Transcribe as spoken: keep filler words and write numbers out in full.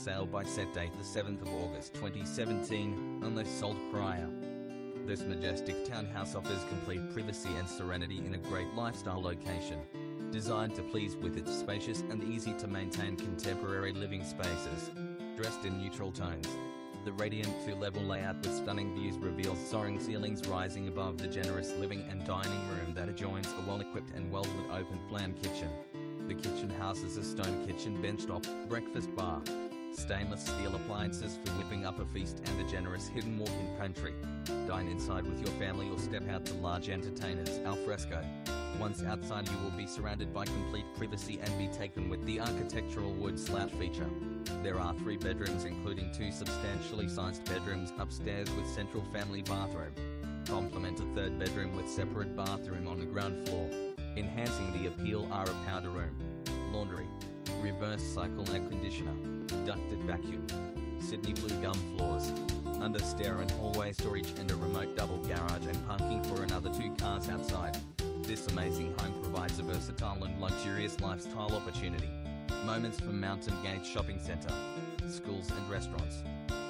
sale by set date the seventh of August twenty seventeen, unless sold prior. This majestic townhouse offers complete privacy and serenity in a great lifestyle location. Designed to please with its spacious and easy to maintain contemporary living spaces. Dressed in neutral tones, the radiant two-level layout with stunning views reveals soaring ceilings rising above the generous living and dining room that adjoins a well-equipped and well-lit open-plan kitchen. The kitchen houses a stone kitchen benchtop, breakfast bar, stainless steel appliances for whipping up a feast and a generous hidden walk-in pantry. Dine inside with your family or step out to large entertainers al fresco. Once outside you will be surrounded by complete privacy and be taken with the architectural wood slat feature. There are three bedrooms including two substantially sized bedrooms upstairs with central family bathroom. Complement a third bedroom with separate bathroom on the ground floor. Enhancing the appeal are a powder room, laundry, reverse cycle air conditioner, ducted vacuum, Sydney blue gum floors, under stair and hallway storage and a remote double garage and parking for another two cars outside. This amazing home provides a versatile and luxurious lifestyle opportunity. Moments from Mountain Gate Shopping Centre, schools and restaurants.